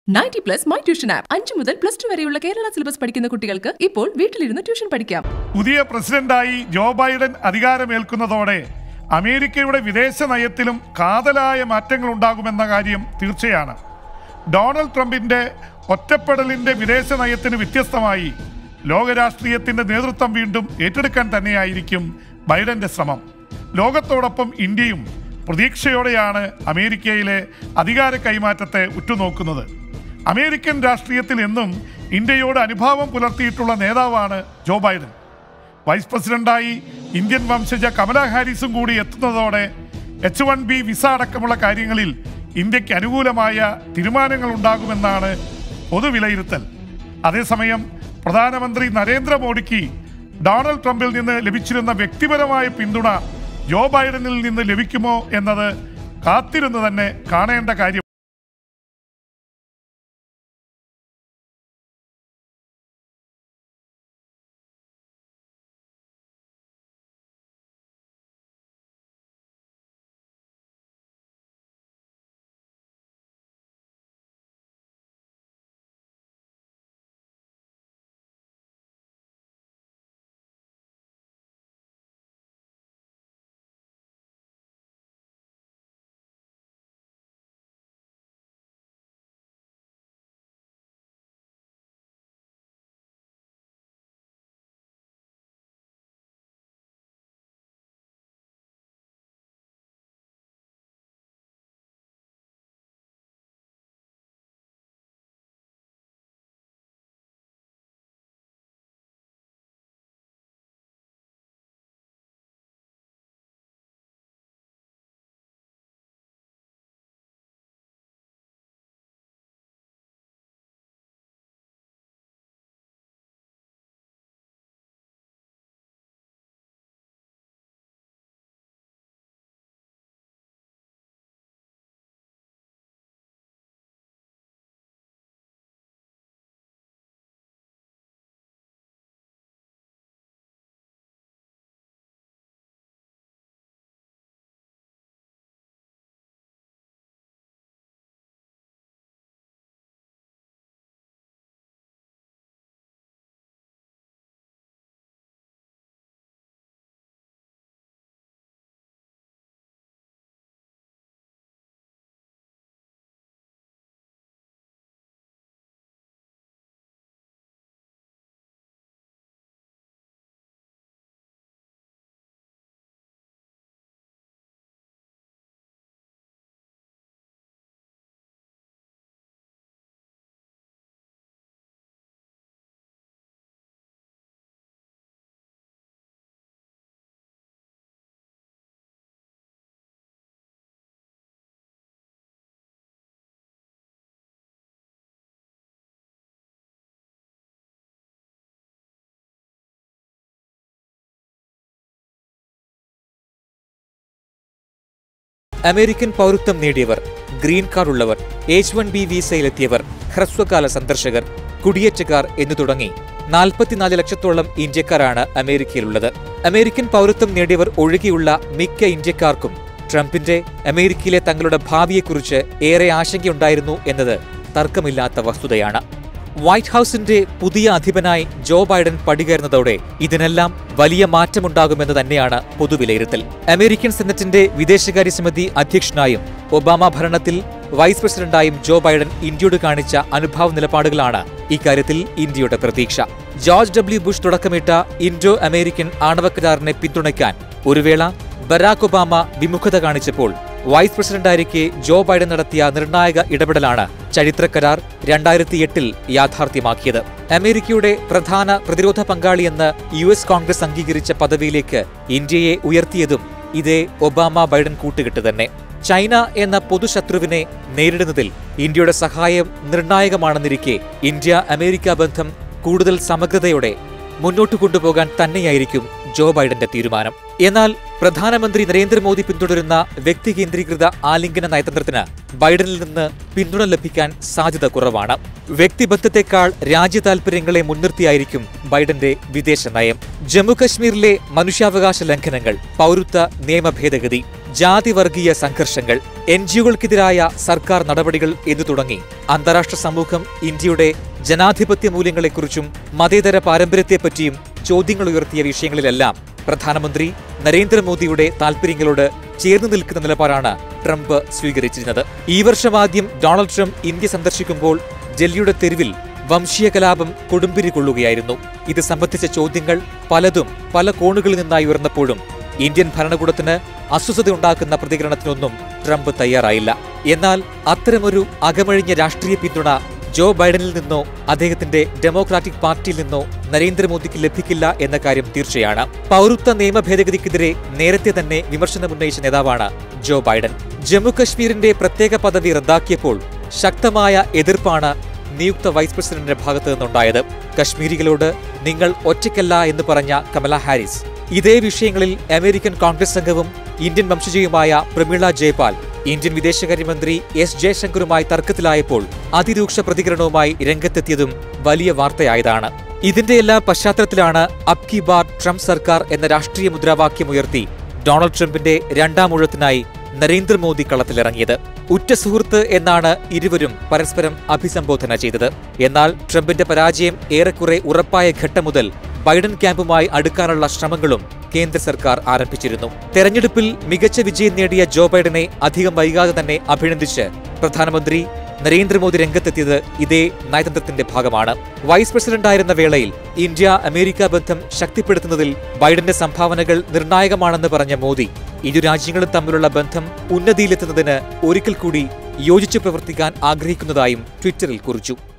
90+ my tuition app 5 മുതൽ +2 വരെയുള്ള Kerala syllabus പഠിക്കുന്ന കുട്ടികൾക്ക് ഇപ്പോൾ വീട്ടിലിരുന്ന് ട്യൂഷൻ പഠിക്കാം. പുതിയ പ്രസിഡന്റായി ജോ ബൈഡൻ അധികാരമേൽക്കുന്നതോടെ അമേരിക്കയുടെ വിദേശ നയത്തിലും കാതലായ മാറ്റങ്ങൾ ഉണ്ടാകുമെന്ന കാര്യം തീർച്ചയാണ്. ഡൊണാൾഡ് ട്രംപിന്റെ ഒറ്റപ്പെടലിന്റെ വിദേശ നയത്തിന് വ്യത്യസ്തമായി ലോകരാഷ്ട്രീയത്തിന്റെ നേതൃത്വം വീണ്ടും ഏറ്റെടുക്കാൻ തന്നെയായിരിക്കും ബൈഡന്റെ ശ്രമം. ലോകത്തോടൊപ്പം ഇന്ത്യയും പ്രതീക്ഷയോടെയാണ് അമേരിക്കയിലെ അധികാര കൈമാറ്റത്തെ ഉറ്റുനോക്കുന്നത്. അമേരിക്കൻ രാഷ്ട്രീയത്തിൽ എന്നും ഇന്ത്യയോട് അനുഭാവം പുലർത്തിയിട്ടുള്ള നേതാവാണ് ജോ ബൈഡൻ. വൈസ് പ്രസിഡന്റായി ഇന്ത്യൻ വംശജ കമലാ ഹാരിസും കൂടി എത്തുന്നതോടെ H-1B വിസ അടക്കമുള്ള കാര്യങ്ങളിൽ ഇന്ത്യക്ക് അനുകൂലമായ തീരുമാനങ്ങൾ ഉണ്ടാകുമെന്നാണ് പൊതുവിലയിരുത്തൽ. അതേസമയം പ്രധാനമന്ത്രി നരേന്ദ്രമോദിക്ക് ഡൊണാൾഡ് ട്രംപിൽ നിന്ന് ലഭിച്ചിരുന്ന വ്യക്തിപരമായ പിന്തുണ ജോ ബൈഡനിൽ നിന്ന് ലഭിക്കുമോ എന്നത് കാത്തിരുന്ന് തന്നെ കാണേണ്ട കാര്യം. അമേരിക്കൻ പൗരത്വം നേടിയവർ, ഗ്രീൻ കാർഡ് ഉള്ളവർ, H-1B വിസയിലെത്തിയവർ, ഹ്രസ്വകാല സന്ദർശകർ, കുടിയേറ്റക്കാർ എന്നു തുടങ്ങി 44 ലക്ഷത്തോളം ഇന്ത്യക്കാരാണ് അമേരിക്കയിലുള്ളത്. അമേരിക്കൻ പൗരത്വം നേടിയവർ ഒഴികെയുള്ള മിക്ക ഇന്ത്യക്കാർക്കും ട്രംപിന്റെ അമേരിക്കയിലെ തങ്ങളുടെ ഭാവിയെക്കുറിച്ച് ഏറെ ആശങ്കയുണ്ടായിരുന്നു എന്നത് തർക്കമില്ലാത്ത വസ്തുതയാണ്. വൈറ്റ് ഹൌസിന്റെ പുതിയ അധിപനായി ജോ ബൈഡൻ പടികയറുന്നതോടെ ഇതിനെല്ലാം വലിയ മാറ്റമുണ്ടാകുമെന്ന് തന്നെയാണ് പൊതുവിലയിരുത്തൽ. അമേരിക്കൻ സെനറ്റിന്റെ വിദേശകാര്യ സമിതി അധ്യക്ഷനായും ഒബാമ ഭരണത്തിൽ വൈസ് പ്രസിഡന്റായും ജോ ബൈഡൻ ഇന്ത്യയോട് കാണിച്ച അനുഭാവ നിലപാടുകളാണ് ഇക്കാര്യത്തിൽ ഇന്ത്യയുടെ പ്രതീക്ഷ. George W. ബുഷ് തുടക്കമിട്ട ഇൻഡോ അമേരിക്കൻ ആണവ കരാറിനെ പിന്തുണയ്ക്കാൻ ഒരു വേള ബരാക് ഒബാമ വിമുഖത കാണിച്ചപ്പോൾ വൈസ് പ്രസിഡന്റായിരിക്കെ ജോ ബൈഡൻ നടത്തിയ നിർണായക ഇടപെടലാണ് ചരിത്ര കരാർ 2008 യാഥാർത്ഥ്യമാക്കിയത്. അമേരിക്കയുടെ പ്രധാന പ്രതിരോധ പങ്കാളിയെന്ന് US കോൺഗ്രസ് അംഗീകരിച്ച പദവിയിലേക്ക് ഇന്ത്യയെ ഉയർത്തിയതും ഇതേ ഒബാമ ബൈഡൻ കൂട്ടുകെട്ട് തന്നെ. ചൈന എന്ന പൊതുശത്രുവിനെ നേരിടുന്നതിൽ ഇന്ത്യയുടെ സഹായം നിർണായകമാണെന്നിരിക്കെ ഇന്ത്യ അമേരിക്ക ബന്ധം കൂടുതൽ സമഗ്രതയോടെ മുന്നോട്ട് കൊണ്ടുപോകാൻ തന്നെയായിരിക്കും ജോ ബൈഡന്റെ തീരുമാനം. എന്നാൽ പ്രധാനമന്ത്രി നരേന്ദ്രമോദി പിന്തുടരുന്ന വ്യക്തി കേന്ദ്രീകൃത ആലിംഗന നയതന്ത്രത്തിന് ബൈഡനിൽ നിന്ന് പിന്തുണ ലഭിക്കാൻ സാധ്യത കുറവാണ്. വ്യക്തിബന്ധത്തെക്കാൾ രാജ്യതാൽപര്യങ്ങളെ മുൻനിർത്തിയായിരിക്കും ബൈഡന്റെ വിദേശ നയം. ജമ്മുകശ്മീരിലെ മനുഷ്യാവകാശ ലംഘനങ്ങൾ, പൗരത്വ നിയമ ഭേദഗതി, ജാതിവർഗീയ സംഘർഷങ്ങൾ, NGOകൾക്കെതിരായ സർക്കാർ നടപടികൾ എന്നു തുടങ്ങി അന്താരാഷ്ട്ര സമൂഹം ഇന്ത്യയുടെ ജനാധിപത്യ മൂല്യങ്ങളെക്കുറിച്ചും മതേതര പാരമ്പര്യത്തെപ്പറ്റിയും ചോദ്യങ്ങൾ ഉയർത്തിയ വിഷയങ്ങളിലെല്ലാം പ്രധാനമന്ത്രി നരേന്ദ്രമോദിയുടെ താൽപര്യങ്ങളോട് ചേർന്നു നിൽക്കുന്ന നിലപാടാണ് ട്രംപ് സ്വീകരിച്ചിരുന്നത്. ഈ വർഷം ആദ്യം ഡൊണാൾഡ് ട്രംപ് ഇന്ത്യ സന്ദർശിക്കുമ്പോൾ ഡൽഹിയുടെ തെരുവിൽ വംശീയ കലാപം കൊടുമ്പിരി കൊള്ളുകയായിരുന്നു. ഇത് സംബന്ധിച്ച ചോദ്യങ്ങൾ പലതും പല കോണുകളിൽ നിന്നായി ഉയർന്നപ്പോഴും ഇന്ത്യൻ ഭരണകൂടത്തിന് അസ്വസ്ഥതയുണ്ടാക്കുന്ന പ്രതികരണത്തിനൊന്നും ട്രംപ് തയ്യാറായില്ല. എന്നാൽ അത്തരമൊരു അകമഴിഞ്ഞ രാഷ്ട്രീയ പിന്തുണ ജോ ബൈഡനിൽ നിന്നോ അദ്ദേഹത്തിന്റെ ഡെമോക്രാറ്റിക് പാർട്ടിയിൽ നിന്നോ നരേന്ദ്രമോദിക്ക് ലഭിക്കില്ല എന്ന കാര്യം തീർച്ചയാണ്. പൗരത്വ നിയമ ഭേദഗതിക്കെതിരെ നേരത്തെ തന്നെ വിമർശനമുന്നയിച്ച നേതാവാണ് ജോ ബൈഡൻ. ജമ്മുകശ്മീരിന്റെ പ്രത്യേക പദവി റദ്ദാക്കിയപ്പോൾ ശക്തമായ എതിർപ്പാണ് നിയുക്ത വൈസ് പ്രസിഡന്റിന്റെ ഭാഗത്തു നിന്നുണ്ടായത്. കശ്മീരികളോട് നിങ്ങൾ ഒറ്റയ്ക്കല്ല എന്ന് പറഞ്ഞ കമല ഹാരിസ് ഇതേ വിഷയങ്ങളിൽ അമേരിക്കൻ കോൺഗ്രസ് അംഗവും ഇന്ത്യൻ വംശജയുമായ പ്രമീള ജയ്പാൽ ഇന്ത്യൻ വിദേശകാര്യമന്ത്രി എസ് ജയശങ്കറുമായി തർക്കത്തിലായപ്പോൾ അതിരൂക്ഷ പ്രതികരണവുമായി രംഗത്തെത്തിയതും വലിയ വാർത്തയായതാണ്. ഇതിന്റെയെല്ലാം പശ്ചാത്തലത്തിലാണ് അബ് കി ബാർ ട്രംപ് സർക്കാർ എന്ന രാഷ്ട്രീയ മുദ്രാവാക്യമുയർത്തി ഡൊണാൾഡ് ട്രംപിന്റെ രണ്ടാം ഊഴത്തിനായി നരേന്ദ്രമോദി കളത്തിലിറങ്ങിയത്. ഉറ്റ സുഹൃത്ത് എന്നാണ് ഇരുവരും പരസ്പരം അഭിസംബോധന ചെയ്തത്. എന്നാൽ ട്രംപിന്റെ പരാജയം ഏറെക്കുറെ ഉറപ്പായ ഘട്ടം മുതൽ ബൈഡൻ ക്യാമ്പുമായി അടുക്കാനുള്ള ശ്രമങ്ങളും കേന്ദ്ര സർക്കാർ ആരംഭിച്ചിരുന്നു. തെരഞ്ഞെടുപ്പിൽ മികച്ച വിജയം നേടിയ ജോ ബൈഡനെ അധികം വൈകാതെ തന്നെ അഭിനന്ദിച്ച് പ്രധാനമന്ത്രി നരേന്ദ്രമോദി രംഗത്തെത്തിയത് ഇതേ നയതന്ത്രത്തിന്റെ ഭാഗമാണ്. വൈസ് പ്രസിഡന്റായിരുന്ന വേളയിൽ ഇന്ത്യ അമേരിക്ക ബന്ധം ശക്തിപ്പെടുത്തുന്നതിൽ ബൈഡന്റെ സംഭാവനകൾ നിർണായകമാണെന്ന് പറഞ്ഞ മോദി ഇരു രാജ്യങ്ങളും തമ്മിലുള്ള ബന്ധം ഉന്നതിയിലെത്തുന്നതിന് ഒരിക്കൽ കൂടി യോജിച്ചു പ്രവർത്തിക്കാൻ ആഗ്രഹിക്കുന്നതായും ട്വിറ്ററിൽ കുറിച്ചു.